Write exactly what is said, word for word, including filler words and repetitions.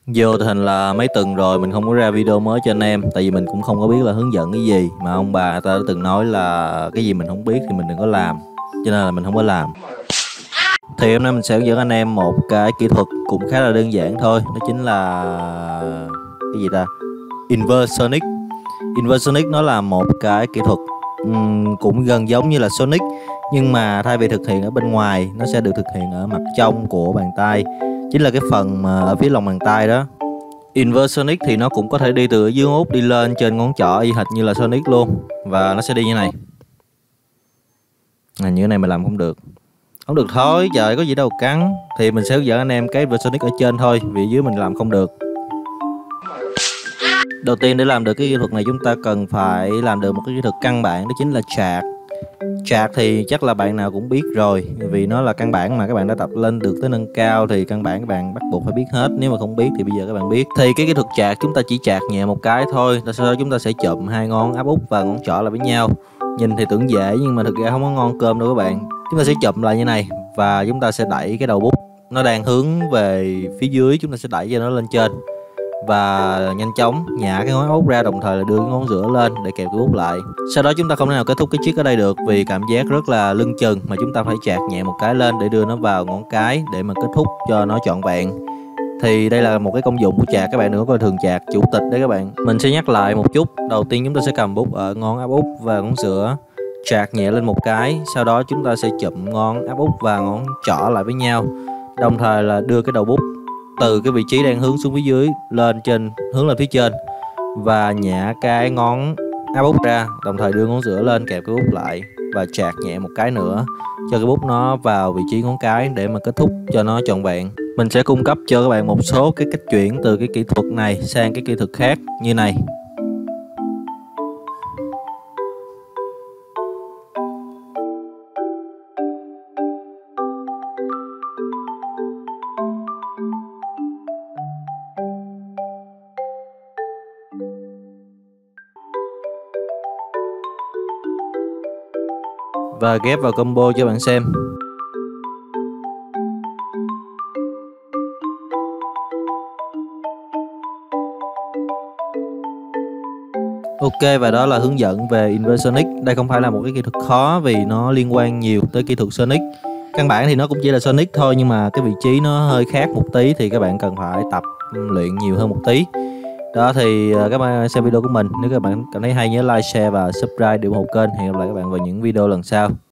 Vô tình hình là mấy tuần rồi mình không có ra video mới cho anh em. Tại vì mình cũng không có biết là hướng dẫn cái gì. Mà ông bà ta đã từng nói là cái gì mình không biết thì mình đừng có làm, cho nên là mình không có làm. Thì hôm nay mình sẽ hướng dẫn anh em một cái kỹ thuật cũng khá là đơn giản thôi. Đó chính là cái gì ta? Inversonic. Inversonic nó là một cái kỹ thuật um, cũng gần giống như là Sonic, nhưng mà thay vì thực hiện ở bên ngoài, nó sẽ được thực hiện ở mặt trong của bàn tay, chính là cái phần mà ở phía lòng bàn tay đó. Inversonic thì nó cũng có thể đi từ dưới út đi lên trên ngón trỏ y hệt như là Sonic luôn, và nó sẽ đi như này. À, như thế này mình làm không được. Không được thôi, trời có gì đâu cắn. Thì mình sẽ hướng dẫn anh em cái Inversonic ở trên thôi, vì dưới mình làm không được. Đầu tiên để làm được cái kỹ thuật này, chúng ta cần phải làm được một cái kỹ thuật căn bản, đó chính là chạc. Chạc thì chắc là bạn nào cũng biết rồi, vì nó là căn bản mà các bạn đã tập lên được tới nâng cao thì căn bản các bạn bắt buộc phải biết hết. Nếu mà không biết thì bây giờ các bạn biết. Thì cái kỹ thuật chạc chúng ta chỉ chạc nhẹ một cái thôi, sau đó chúng ta sẽ chụm hai ngón áp út và ngón trỏ lại với nhau. Nhìn thì tưởng dễ nhưng mà thực ra không có ngon cơm đâu các bạn. Chúng ta sẽ chụm lại như này và chúng ta sẽ đẩy cái đầu bút, nó đang hướng về phía dưới, chúng ta sẽ đẩy cho nó lên trên và nhanh chóng nhả cái ngón út ra, đồng thời là đưa cái ngón giữa lên để kẹp cái bút lại. Sau đó chúng ta không thể nào kết thúc cái chiếc ở đây được vì cảm giác rất là lưng chừng, mà chúng ta phải chạc nhẹ một cái lên để đưa nó vào ngón cái để mà kết thúc cho nó trọn vẹn. Thì đây là một cái công dụng của chạc, các bạn đừng có coi thường chạc chủ tịch đấy các bạn. Mình sẽ nhắc lại một chút. Đầu tiên chúng ta sẽ cầm bút ở ngón áp út và ngón giữa, chạc nhẹ lên một cái, sau đó chúng ta sẽ chụm ngón áp út và ngón trỏ lại với nhau, đồng thời là đưa cái đầu bút từ cái vị trí đang hướng xuống phía dưới lên trên, hướng lên phía trên, và nhả cái ngón áp út ra, đồng thời đưa ngón giữa lên kẹp cái bút lại và chạc nhẹ một cái nữa cho cái bút nó vào vị trí ngón cái để mà kết thúc cho nó trọn vẹn. Mình sẽ cung cấp cho các bạn một số cái cách chuyển từ cái kỹ thuật này sang cái kỹ thuật khác như này. Và ghép vào combo cho bạn xem. Ok, và đó là hướng dẫn về Inversonic. Đây không phải là một cái kỹ thuật khó vì nó liên quan nhiều tới kỹ thuật Sonic. Căn bản thì nó cũng chỉ là Sonic thôi, nhưng mà cái vị trí nó hơi khác một tí thì các bạn cần phải tập luyện nhiều hơn một tí. Đó thì các bạn xem video của mình. Nếu các bạn cảm thấy hay nhớ like, share và subscribe để ủng hộ kênh. Hẹn gặp lại các bạn vào những video lần sau.